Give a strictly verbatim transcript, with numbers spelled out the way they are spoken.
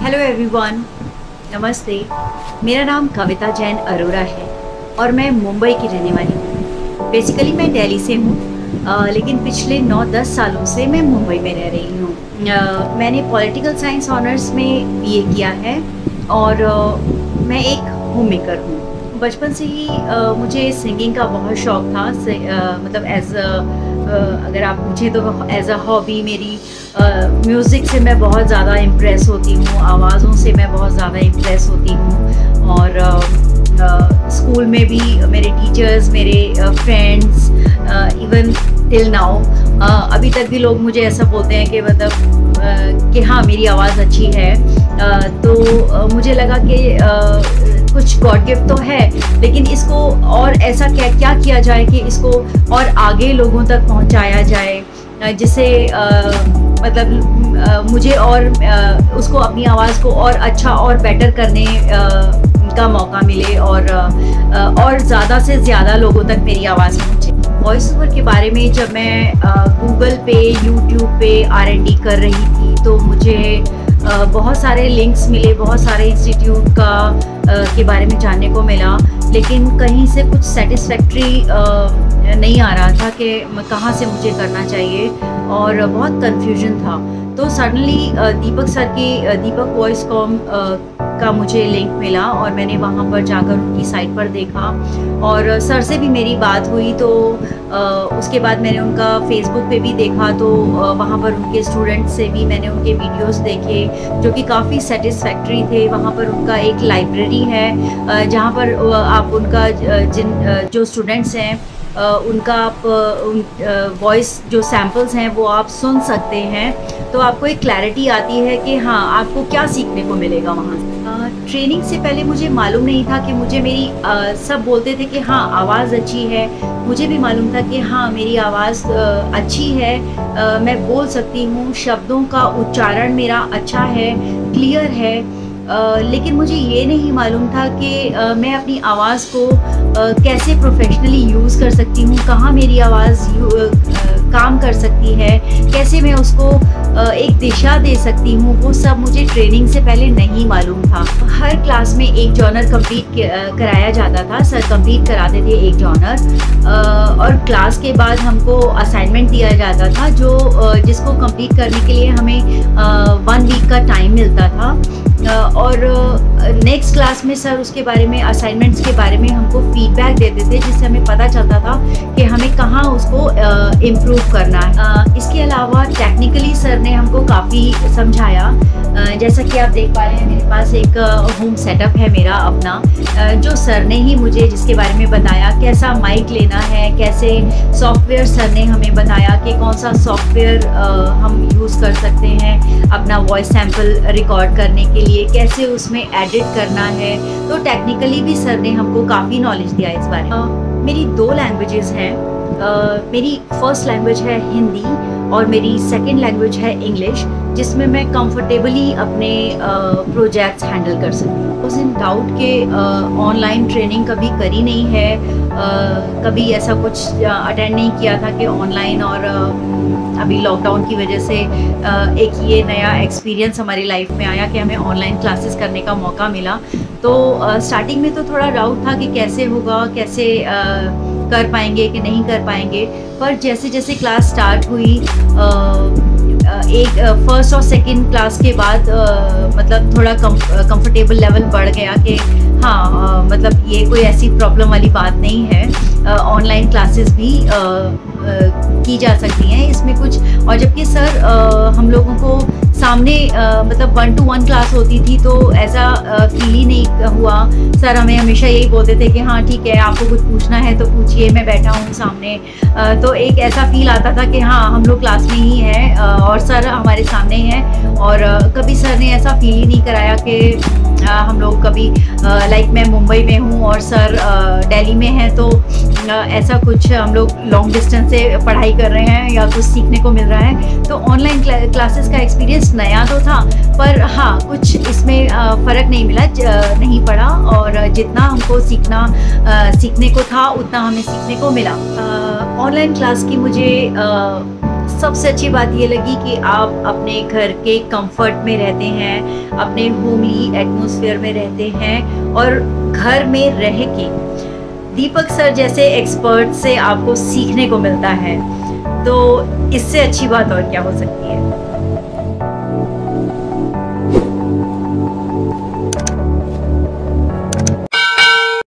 Hello everyone, नमस्ते। मेरा नाम कविता जैन अरोरा है और मैं मुंबई की रहने वाली हूँ। बेसिकली मैं दिल्ली से हूँ, लेकिन पिछले नौ दस सालों से मैं मुंबई में रह रही हूँ। मैंने पॉलिटिकल साइंस ऑनर्स में बीए किया है और आ, मैं एक होम मेकर हूँ। बचपन से ही आ, मुझे सिंगिंग का बहुत शौक़ था। से, आ, मतलब एज अगर आप पूछे तो एज अ हॉबी मेरी म्यूज़िक से मैं बहुत ज़्यादा इम्प्रेस होती हूँ, आवाज़ों से मैं बहुत ज़्यादा इम्प्रेस होती हूँ। और स्कूल में भी मेरे टीचर्स, मेरे फ्रेंड्स, इवन टिल नाउ अभी तक भी लोग मुझे ऐसा बोलते हैं कि मतलब कि हाँ मेरी आवाज़ अच्छी है। uh, तो uh, मुझे लगा कि uh, कुछ गॉड गिफ्ट तो है, लेकिन इसको और ऐसा क्या क्या किया जाए कि इसको और आगे लोगों तक पहुंचाया जाए, जिससे मतलब आ, मुझे और आ, उसको अपनी आवाज़ को और अच्छा और बेटर करने आ, का मौका मिले और आ, और ज़्यादा से ज़्यादा लोगों तक मेरी आवाज़ पहुँचे। वॉइस ओवर के बारे में जब मैं गूगल पे, यूट्यूब पे आर एन डी कर रही थी तो मुझे Uh, बहुत सारे लिंक्स मिले, बहुत सारे इंस्टीट्यूट का uh, के बारे में जानने को मिला, लेकिन कहीं से कुछ सेटिस्फैक्ट्री uh, नहीं आ रहा था कि कहाँ से मुझे करना चाहिए और बहुत कन्फ्यूजन था। तो सडनली uh, दीपक सर की uh, Deepak voice com uh, का मुझे लिंक मिला और मैंने वहाँ पर जाकर उनकी साइट पर देखा और सर से भी मेरी बात हुई। तो uh, उसके बाद मैंने उनका फेसबुक पे भी देखा, तो uh, वहाँ पर उनके स्टूडेंट्स से भी मैंने उनके वीडियोस देखे जो कि काफ़ी सेटिस्फैक्ट्री थे। वहाँ पर उनका एक लाइब्रेरी है uh, जहाँ पर uh, आप उनका जिन uh, जो स्टूडेंट्स हैं Uh, उनका आप वॉइस uh, जो सैम्पल्स हैं वो आप सुन सकते हैं, तो आपको एक क्लैरिटी आती है कि हाँ आपको क्या सीखने को मिलेगा वहाँ से। ट्रेनिंग uh, से पहले मुझे मालूम नहीं था कि मुझे मेरी uh, सब बोलते थे कि हाँ आवाज़ अच्छी है, मुझे भी मालूम था कि हाँ मेरी आवाज़ uh, अच्छी है, uh, मैं बोल सकती हूँ, शब्दों का उच्चारण मेरा अच्छा है, क्लियर है। Uh, लेकिन मुझे ये नहीं मालूम था कि uh, मैं अपनी आवाज़ को uh, कैसे प्रोफेशनली यूज़ कर सकती हूँ, कहाँ मेरी आवाज़ uh, काम कर सकती है, कैसे मैं उसको uh, एक दिशा दे सकती हूँ, वो सब मुझे ट्रेनिंग से पहले नहीं मालूम था। हर क्लास में एक जॉनर कंप्लीट कराया जाता था, सर कंप्लीट कराते थे एक जॉनर uh, और क्लास के बाद हमको असाइनमेंट दिया जाता था जो uh, जिसको कंप्लीट करने के लिए हमें वन वीक का टाइम मिलता था। Uh, और नेक्स्ट uh, क्लास में सर उसके बारे में, असाइनमेंट्स के बारे में हमको फीडबैक देते थे, जिससे हमें पता चलता था कि हमें कहाँ उसको इम्प्रूव uh, करना है। uh, इसके अलावा टेक्निकली सर ने हमको काफ़ी समझाया। uh, जैसा कि आप देख पा रहे हैं मेरे पास एक होम uh, सेटअप है मेरा अपना, uh, जो सर ने ही मुझे जिसके बारे में बताया, कैसा माइक लेना है, कैसे सॉफ्टवेयर सर ने हमें बताया कि कौन सा सॉफ्टवेयर uh, हम यूज़ कर सकते हैं अपना वॉइस सैम्पल रिकॉर्ड करने के लिए, कैसे उसमें एडिट करना है। तो टेक्निकली भी सर ने हमको काफ़ी नॉलेज दिया इस बारे में। uh, मेरी दो लैंग्वेजेस हैं। uh, मेरी फर्स्ट लैंग्वेज है हिंदी और मेरी सेकंड लैंग्वेज है इंग्लिश, जिसमें मैं कंफर्टेबली अपने प्रोजेक्ट्स हैंडल कर सकती हूँ। उस इन डाउट के ऑनलाइन ट्रेनिंग कभी करी नहीं है, uh, कभी ऐसा कुछ अटेंड नहीं किया था कि ऑनलाइन, और uh, अभी लॉकडाउन की वजह से uh, एक ये नया एक्सपीरियंस हमारी लाइफ में आया कि हमें ऑनलाइन क्लासेस करने का मौका मिला। तो स्टार्टिंग uh, में तो थोड़ा डाउट था कि कैसे होगा, कैसे uh, कर पाएंगे कि नहीं कर पाएंगे, पर जैसे जैसे क्लास स्टार्ट हुई, uh, एक फर्स्ट और सेकंड क्लास के बाद uh, मतलब थोड़ा कंफर्टेबल लेवल बढ़ गया कि हाँ uh, मतलब ये कोई ऐसी प्रॉब्लम वाली बात नहीं है, ऑनलाइन uh, क्लासेस भी uh, uh, की जा सकती हैं इसमें कुछ। और जबकि सर uh, हम लोगों को सामने uh, मतलब वन टू वन क्लास होती थी तो ऐसा फील ही नहीं हुआ। सर हमें हमेशा यही बोलते थे कि हाँ ठीक है, आपको कुछ पूछना है तो पूछिए, मैं बैठा हूँ सामने। uh, तो एक ऐसा फील आता था कि हाँ हम लोग क्लास में ही हैं uh, और सर हमारे सामने ही हैं। और uh, कभी सर ने ऐसा फील ही नहीं कराया कि uh, हम लोग कभी लाइक uh, मैं मुंबई में हूँ और सर दिल्ली uh, में हैं, तो uh, ऐसा कुछ हम लोग लॉन्ग डिस्टेंस से पढ़ाई कर रहे हैं या कुछ सीखने को मिल रहा है। तो ऑनलाइन क्लासेस का एक्सपीरियंस नया तो था, पर हाँ कुछ इसमें फ़र्क नहीं मिला, नहीं पड़ा, और जितना हमको सीखना सीखने को था उतना हमें सीखने को मिला। ऑनलाइन क्लास की मुझे सबसे अच्छी बात ये लगी कि आप अपने घर के कंफर्ट में रहते हैं, अपने होमली एटमॉस्फेयर में रहते हैं और घर में रह के दीपक सर जैसे एक्सपर्ट से आपको सीखने को मिलता है। तो इससे अच्छी बात और क्या हो सकती है।